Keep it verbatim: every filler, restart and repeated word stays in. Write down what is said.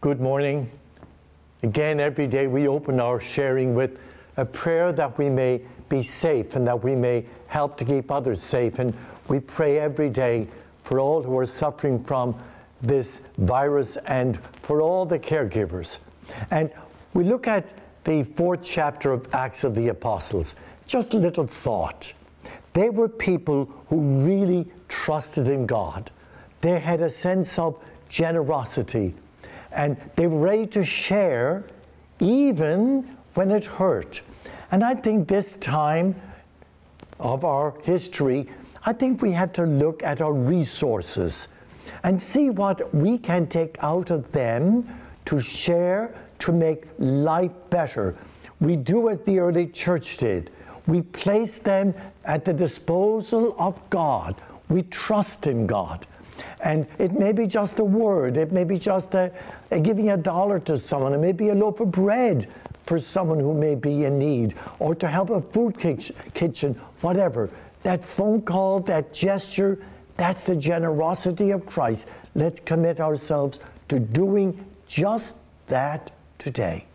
Good morning. Again, every day we open our sharing with a prayer that we may be safe and that we may help to keep others safe. And we pray every day for all who are suffering from this virus and for all the caregivers. And we look at the fourth chapter of Acts of the Apostles. Just a little thought. They were people who really trusted in God. They had a sense of generosity, and they were ready to share even when it hurt. And I think this time of our history, I think we have to look at our resources and see what we can take out of them to share, to make life better. We do as the early church did. We place them at the disposal of God. We trust in God. And it may be just a word, it may be just a, a giving a dollar to someone, it may be a loaf of bread for someone who may be in need, or to help a food kitchen, whatever. That phone call, that gesture, that's the generosity of Christ. Let's commit ourselves to doing just that today.